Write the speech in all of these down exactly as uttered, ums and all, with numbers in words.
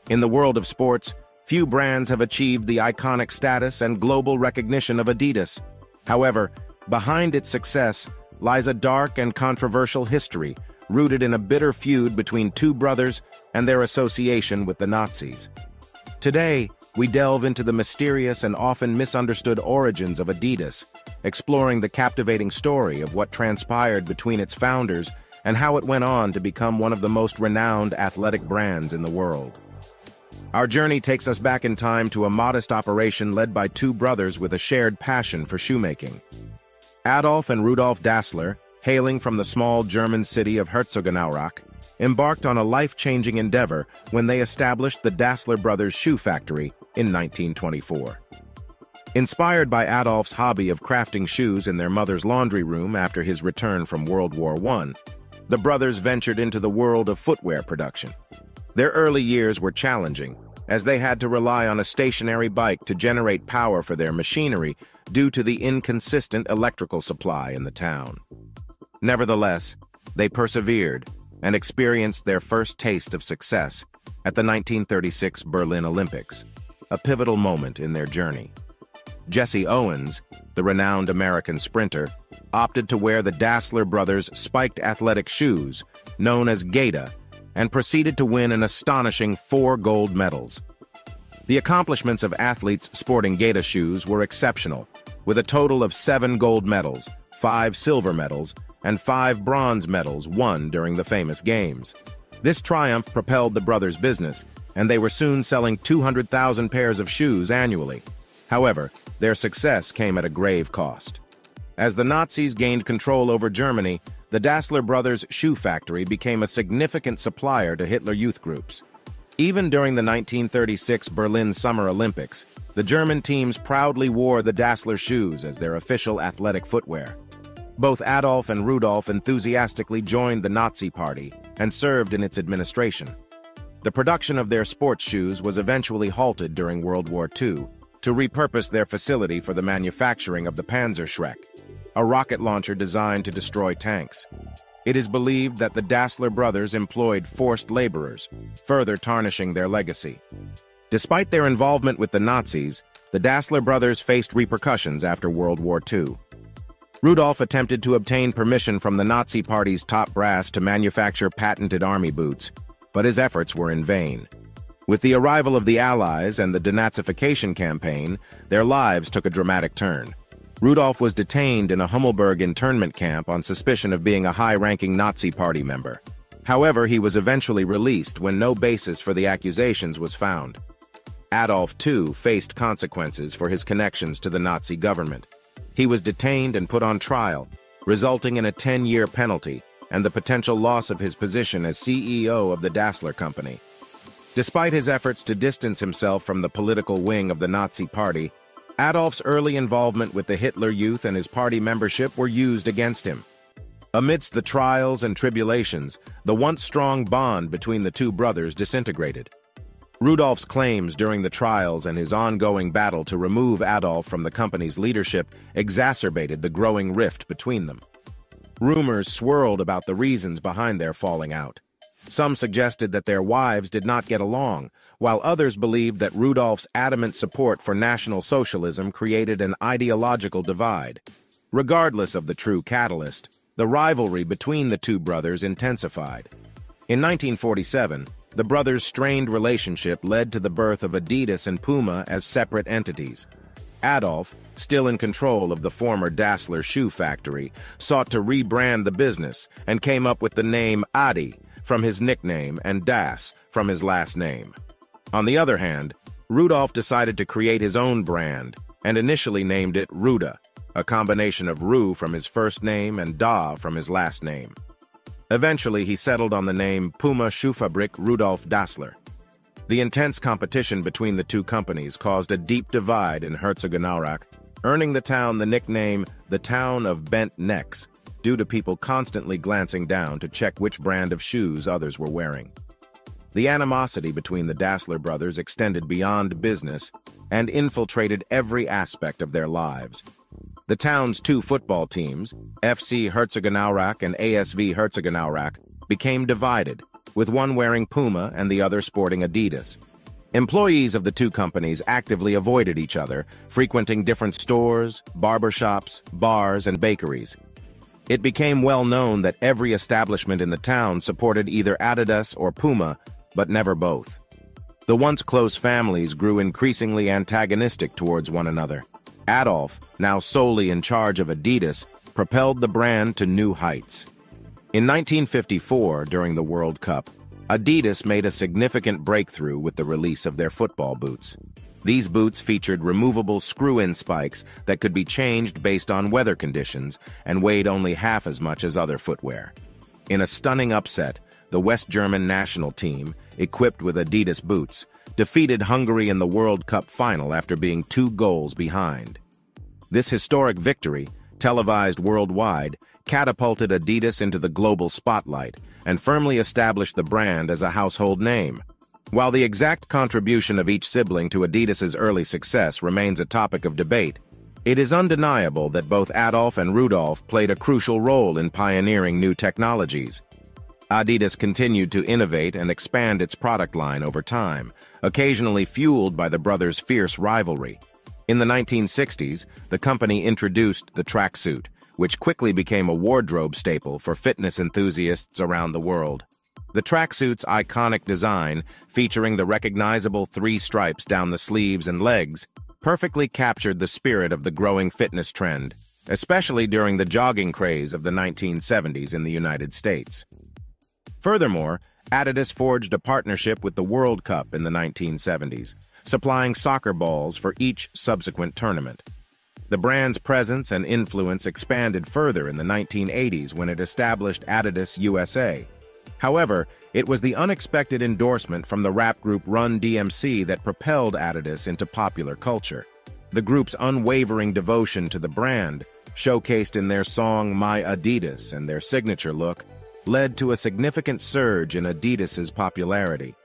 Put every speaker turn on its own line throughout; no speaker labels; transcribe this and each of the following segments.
In the world of sports, few brands have achieved the iconic status and global recognition of Adidas. However, behind its success lies a dark and controversial history rooted in a bitter feud between two brothers and their association with the Nazis. Today, we delve into the mysterious and often misunderstood origins of Adidas, exploring the captivating story of what transpired between its founders and how it went on to become one of the most renowned athletic brands in the world. Our journey takes us back in time to a modest operation led by two brothers with a shared passion for shoemaking. Adolf and Rudolf Dassler, hailing from the small German city of Herzogenaurach, embarked on a life-changing endeavor when they established the Dassler Brothers Shoe Factory in nineteen twenty-four. Inspired by Adolf's hobby of crafting shoes in their mother's laundry room after his return from World War One, the brothers ventured into the world of footwear production. Their early years were challenging, as they had to rely on a stationary bike to generate power for their machinery due to the inconsistent electrical supply in the town. Nevertheless, they persevered and experienced their first taste of success at the nineteen thirty-six Berlin Olympics, a pivotal moment in their journey. Jesse Owens, the renowned American sprinter, opted to wear the Dassler brothers' spiked athletic shoes, known as Gaita, and proceeded to win an astonishing four gold medals. The accomplishments of athletes sporting Gaita shoes were exceptional, with a total of seven gold medals, five silver medals, and five bronze medals won during the famous games. This triumph propelled the brothers' business, and they were soon selling two hundred thousand pairs of shoes annually. However, their success came at a grave cost. As the Nazis gained control over Germany, the Dassler Brothers Shoe Factory became a significant supplier to Hitler youth groups. Even during the nineteen thirty-six Berlin Summer Olympics, the German teams proudly wore the Dassler shoes as their official athletic footwear. Both Adolf and Rudolf enthusiastically joined the Nazi Party and served in its administration. The production of their sports shoes was eventually halted during World War Two to repurpose their facility for the manufacturing of the Panzerschreck, a rocket launcher designed to destroy tanks. It is believed that the Dassler brothers employed forced laborers, further tarnishing their legacy. Despite their involvement with the Nazis, the Dassler brothers faced repercussions after World War Two. Rudolf attempted to obtain permission from the Nazi Party's top brass to manufacture patented army boots, but his efforts were in vain. With the arrival of the Allies and the denazification campaign, their lives took a dramatic turn. Rudolf was detained in a Hummelberg internment camp on suspicion of being a high-ranking Nazi Party member. However, he was eventually released when no basis for the accusations was found. Adolf, too, faced consequences for his connections to the Nazi government. He was detained and put on trial, resulting in a ten-year penalty and the potential loss of his position as C E O of the Dassler Company. Despite his efforts to distance himself from the political wing of the Nazi Party, Adolf's early involvement with the Hitler Youth and his party membership were used against him. Amidst the trials and tribulations, the once strong bond between the two brothers disintegrated. Rudolf's claims during the trials and his ongoing battle to remove Adolf from the company's leadership exacerbated the growing rift between them. Rumors swirled about the reasons behind their falling out. Some suggested that their wives did not get along, while others believed that Rudolf's adamant support for National Socialism created an ideological divide. Regardless of the true catalyst, the rivalry between the two brothers intensified. In nineteen forty-seven, the brothers' strained relationship led to the birth of Adidas and Puma as separate entities. Adolf, still in control of the former Dassler shoe factory, sought to rebrand the business and came up with the name Adi from his nickname and Das from his last name. On the other hand, Rudolf decided to create his own brand and initially named it Ruda, a combination of Ru from his first name and Da from his last name. Eventually, he settled on the name Puma Schuhfabrik Rudolf Dassler. The intense competition between the two companies caused a deep divide in Herzogenaurach, earning the town the nickname the Town of Bent Necks, due to people constantly glancing down to check which brand of shoes others were wearing. The animosity between the Dassler brothers extended beyond business and infiltrated every aspect of their lives. The town's two football teams, F C Herzogenaurach and A S V Herzogenaurach, became divided, with one wearing Puma and the other sporting Adidas. Employees of the two companies actively avoided each other, frequenting different stores, barbershops, bars, and bakeries. It became well known that every establishment in the town supported either Adidas or Puma, but never both. The once close families grew increasingly antagonistic towards one another. Adolf, now solely in charge of Adidas, propelled the brand to new heights. In nineteen fifty-four, during the World Cup, Adidas made a significant breakthrough with the release of their football boots. These boots featured removable screw-in spikes that could be changed based on weather conditions and weighed only half as much as other footwear. In a stunning upset, the West German national team, equipped with Adidas boots, defeated Hungary in the World Cup final after being two goals behind. This historic victory, televised worldwide, catapulted Adidas into the global spotlight and firmly established the brand as a household name. While the exact contribution of each sibling to Adidas's early success remains a topic of debate, it is undeniable that both Adolf and Rudolf played a crucial role in pioneering new technologies. Adidas continued to innovate and expand its product line over time, occasionally fueled by the brothers' fierce rivalry. In the nineteen sixties, the company introduced the tracksuit, which quickly became a wardrobe staple for fitness enthusiasts around the world. The tracksuit's iconic design, featuring the recognizable three stripes down the sleeves and legs, perfectly captured the spirit of the growing fitness trend, especially during the jogging craze of the nineteen seventies in the United States. Furthermore, Adidas forged a partnership with the World Cup in the nineteen seventies, supplying soccer balls for each subsequent tournament. The brand's presence and influence expanded further in the nineteen eighties when it established Adidas U S A. However, it was the unexpected endorsement from the rap group Run D M C that propelled Adidas into popular culture. The group's unwavering devotion to the brand, showcased in their song My Adidas and their signature look, led to a significant surge in Adidas's popularity.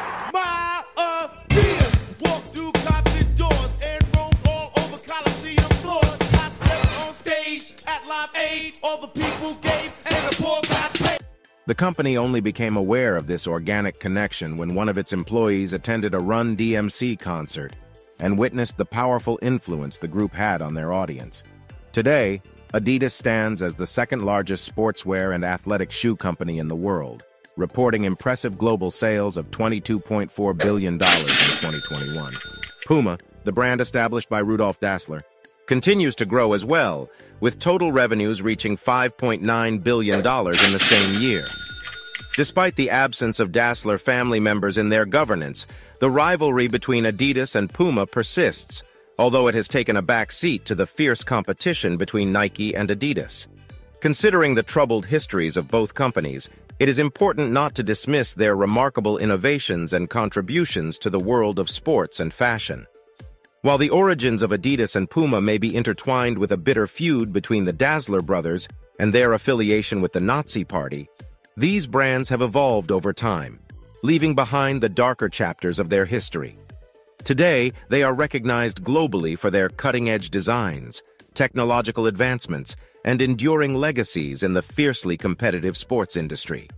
My Adidas, walk through concert doors and roam all over Coliseum floors. I stepped on stage at Live Aid, all the people gave and the poor got paid.
The company only became aware of this organic connection when one of its employees attended a Run D M C concert and witnessed the powerful influence the group had on their audience. Today, Adidas stands as the second largest sportswear and athletic shoe company in the world, reporting impressive global sales of twenty-two point four billion dollars in twenty twenty-one. Puma, the brand established by Rudolf Dassler, continues to grow as well, with total revenues reaching five point nine billion dollars in the same year. Despite the absence of Dassler family members in their governance, the rivalry between Adidas and Puma persists, although it has taken a back seat to the fierce competition between Nike and Adidas. Considering the troubled histories of both companies, it is important not to dismiss their remarkable innovations and contributions to the world of sports and fashion. While the origins of Adidas and Puma may be intertwined with a bitter feud between the Dassler brothers and their affiliation with the Nazi Party, these brands have evolved over time, leaving behind the darker chapters of their history. Today, they are recognized globally for their cutting-edge designs, technological advancements, and enduring legacies in the fiercely competitive sports industry.